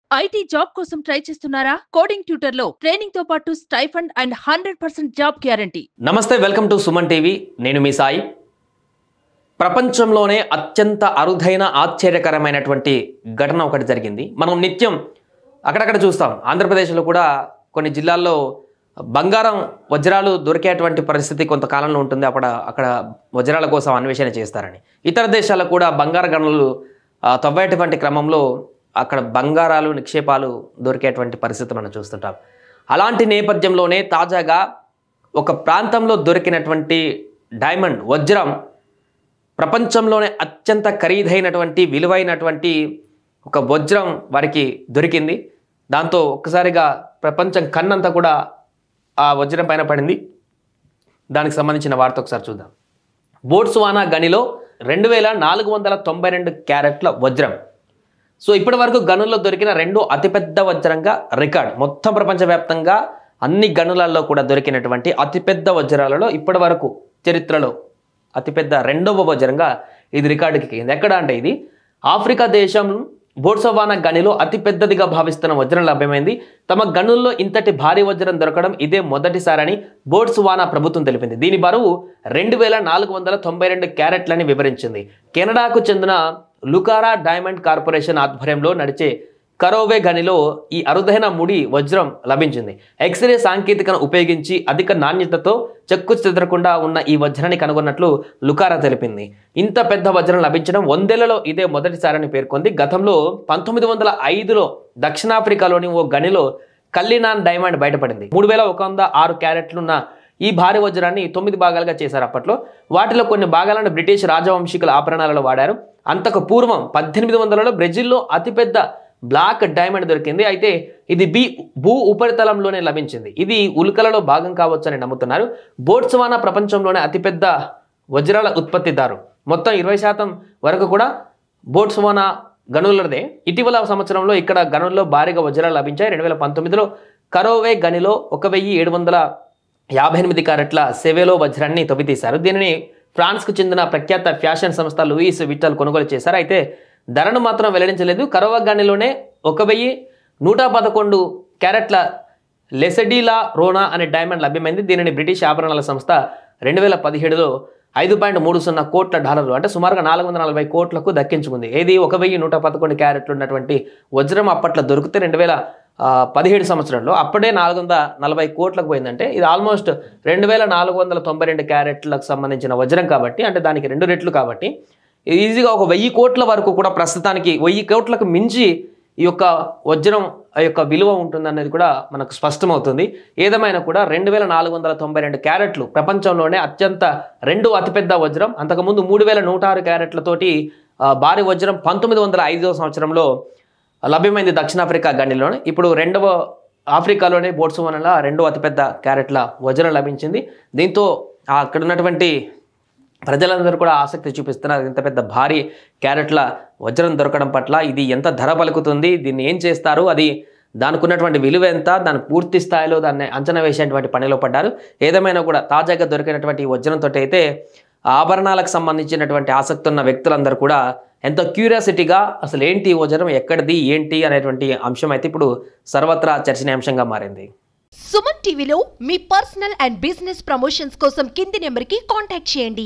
IT job కోసం try చేస్తున్నారా? Coding tutor లో ట్రైనింగ్ తో పాటు స్టైఫండ్ అండ్ 100% జాబ్ గ్యారంటీ. నమస్తే, వెల్కమ్ టు సుమన్ టీవీ. నేను మీ సాయి. ప్రపంచంలోనే అత్యంత అరుదైన ఆశ్చర్యకరమైనటువంటి ఘటన ఒకటి జరిగింది. మనం నిత్యం అక్కడక్కడ చూస్తాం. ఆంధ్రప్రదేశ్లో కూడా కొన్ని జిల్లాల్లో బంగారం వజ్రాలు దొరికేటువంటి పరిస్థితి కొంతకాలంలో ఉంటుంది. అక్కడ వజ్రాల కోసం అన్వేషణ చేస్తారని. ఇతర దేశాల్లో కూడా బంగారు గనులు తవ్వేటువంటి క్రమంలో అక్కడ బంగారాలు నిక్షేపాలు దొరికేటువంటి పరిస్థితి మనం చూస్తుంటాం. అలాంటి నేపథ్యంలోనే తాజాగా ఒక ప్రాంతంలో దొరికినటువంటి డైమండ్ వజ్రం ప్రపంచంలోనే అత్యంత ఖరీదైనటువంటి విలువైనటువంటి ఒక వజ్రం వారికి దొరికింది. దాంతో ఒక్కసారిగా ప్రపంచం కన్నంతా కూడా ఆ వజ్రం పైన పడింది. దానికి సంబంధించిన వార్త ఒకసారి చూద్దాం. బోట్స్వానా గనిలో 2492 క్యారెట్ల వజ్రం. సో ఇప్పటి వరకు గనుల్లో దొరికిన రెండో అతిపెద్ద వజ్రంగా రికార్డ్. మొత్తం ప్రపంచవ్యాప్తంగా అన్ని గనులలో కూడా దొరికినటువంటి అతిపెద్ద వజ్రాలలో ఇప్పటి వరకు చరిత్రలో అతిపెద్ద రెండవ వజ్రంగా ఇది రికార్డుకి ఎక్కింది. ఎక్కడ అంటే ఇది ఆఫ్రికా దేశం బోట్స్వానా గనిలో అతిపెద్దదిగా భావిస్తున్న వజ్రం లభ్యమైంది. తమ గనుల్లో ఇంతటి భారీ వజ్రం దొరకడం ఇదే మొదటిసారని బోట్స్వానా ప్రభుత్వం తెలిపింది. దీని బరువు 2492 క్యారెట్లని వివరించింది. కెనడాకు చెందిన లుకారా డైమండ్ కార్పొరేషన్ ఆధ్వర్యంలో నడిచే కరోవే గనిలో ఈ అరుదైన ముడి వజ్రం లభించింది. ఎక్స్రే సాంకేతికను ఉపయోగించి అధిక నాణ్యతతో చెక్కు చెదరకుండా ఉన్న ఈ వజ్రాన్ని కనుగొన్నట్లు లుకారా తెలిపింది. ఇంత పెద్ద వజ్రం లభించడం 100ఏళ్లలో ఇదే మొదటిసారని పేర్కొంది. గతంలో 1905లో దక్షిణాఫ్రికాలోని ఓ గనిలో కల్లినాన్ డైమండ్ బయటపడింది. 3106 క్యారెట్లున్న ఈ భారీ వజ్రాన్ని 9 భాగాలుగా చేశారు. అప్పట్లో వాటిలో కొన్ని భాగాలను బ్రిటిష్ రాజవంశీకుల ఆభరణాలలో వాడారు. అంతకు పూర్వం 1800లలో బ్రెజిల్లో అతిపెద్ద బ్లాక్ డైమండ్ దొరికింది. అయితే ఇది భూ ఉపరితలంలోనే లభించింది. ఇది ఉల్కలలో భాగం కావచ్చని నమ్ముతున్నారు. బోట్స్వానా ప్రపంచంలోనే అతిపెద్ద వజ్రాల ఉత్పత్తిదారు. మొత్తం 20% వరకు కూడా బోట్స్వానా గనులదే. ఇటీవల సంవత్సరంలో ఇక్కడ గనుల్లో భారీగా వజ్రాలు లభించాయి. 2019లో కరోవే గనిలో 1758 క్యారెట్ల సెవెలో వజ్రాన్ని తవ్వితీశారు. దీనిని ఫ్రాన్స్కు చెందిన ప్రఖ్యాత ఫ్యాషన్ సంస్థ లూయిస్ విట్టల్ కొనుగోలు చేశారు. అయితే ధరను మాత్రం వెల్లడించలేదు. కరోవా గనిలోనే 1111 క్యారెట్ల లెసెడీలా రోనా అనే డైమండ్ లభ్యమైంది. దీనిని బ్రిటిష్ ఆభరణాల సంస్థ 2017లో $5.30 కోట్ల అంటే సుమారుగా 440 కోట్లకు దక్కించుకుంది. ఏది 1111 క్యారెట్లు ఉన్నటువంటి వజ్రం అప్పట్లో దొరికితే 2017 సంవత్సరంలో అప్పుడే 440 కోట్లకు పోయిందంటే ఇది ఆల్మోస్ట్ 2492 క్యారెట్లకు సంబంధించిన వజ్రం కాబట్టి, అంటే దానికి 2 రెట్లు కాబట్టి ఈజీగా ఒక 1000 కోట్ల వరకు కూడా ప్రస్తుతానికి 1000 కోట్లకు మించి ఈ యొక్క వజ్రం యొక్క విలువ ఉంటుందనేది కూడా మనకు స్పష్టమవుతుంది. ఏదేమైనా కూడా 2492 క్యారెట్లు ప్రపంచంలోనే రెండో అతిపెద్ద వజ్రం. అంతకుముందు 3106 క్యారెట్లతోటి భారీ వజ్రం 1905వ సంవత్సరంలో లభ్యమైంది దక్షిణాఫ్రికా గనిలోనే. ఇప్పుడు ఆఫ్రికాలోనే బోట్స్వానాలో రెండో అతిపెద్ద క్యారెట్ల వజ్రం లభించింది. దీంతో అక్కడ ఉన్నటువంటి ప్రజలందరూ కూడా ఆసక్తి చూపిస్తున్నారు. ఇంత పెద్ద భారీ క్యారెట్ల వజ్రం దొరకడం పట్ల ఇది ఎంత ధర పలుకుతుంది, దీన్ని ఏం చేస్తారు, అది దానికి ఉన్నటువంటి విలువ ఎంత, దాని పూర్తి స్థాయిలో దాన్ని అంచనా వేసేటువంటి పనిలో పడ్డారు. ఏదేమైనా కూడా తాజాగా దొరికినటువంటి ఈ వజ్రంతో అయితే ఆభరణాలకు సంబంధించినటువంటి ఆసక్తి ఉన్న వ్యక్తులందరూ కూడా ఎంతో క్యూరియాసిటీగా అసలు ఏంటి వజ్రం, ఎక్కడిది, ఏంటి అనేటువంటి అంశం అయితే ఇప్పుడు సర్వత్రా చర్చనీయాంశంగా మారింది. సుమన్ టీవీలో మీ పర్సనల్ అండ్ బిజినెస్ ప్రమోషన్స్ కోసం కింది నెంబర్కి కాంటాక్ట్ చేయండి.